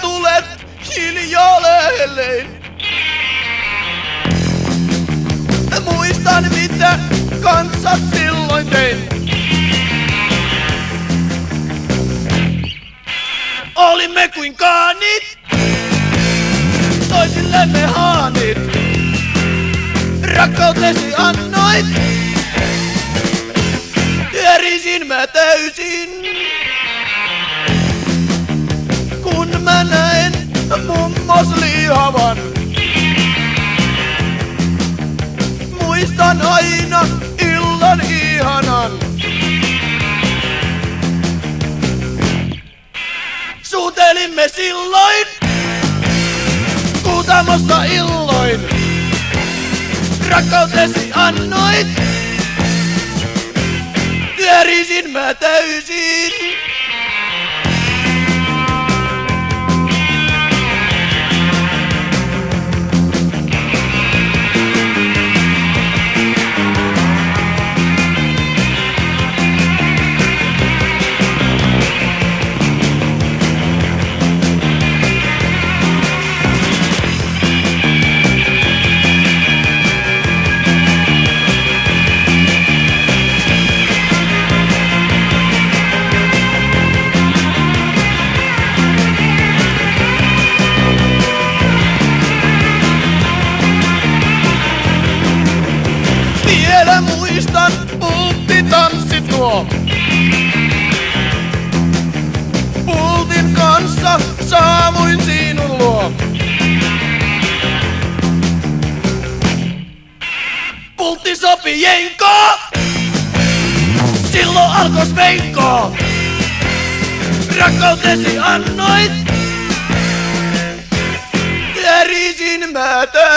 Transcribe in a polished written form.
tulet hiljaa lähelle. Muistan mitä kanssa silloin tein. Olimme kuin kaanit, toisillemme haanit. Rakkautesi annoit, Tärisin mä täysin. Kun mä näen mummos lihavan, muistan aina illan ihanan. Suutelimme silloin, kuutamossa illoin. Rakkautesi annoit, Tärisin mä täysin. Vielä muistan pulttitanssi tuo. Pultin kanssa saavuin sinun luo. Pultti sopi jenko, silloin alkos veikko. Rakkautesi annoit, Tärisin mä täysin.